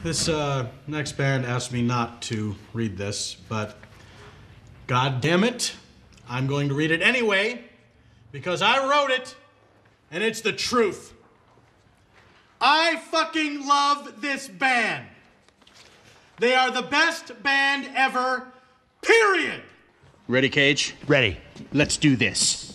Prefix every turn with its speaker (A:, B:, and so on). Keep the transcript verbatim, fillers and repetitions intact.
A: This uh, next band asked me not to read this, but God damn it, I'm going to read it anyway because I wrote it and it's the truth. I fucking love this band. They are the best band ever, period.
B: Ready, Cage?
C: Ready. Let's do this.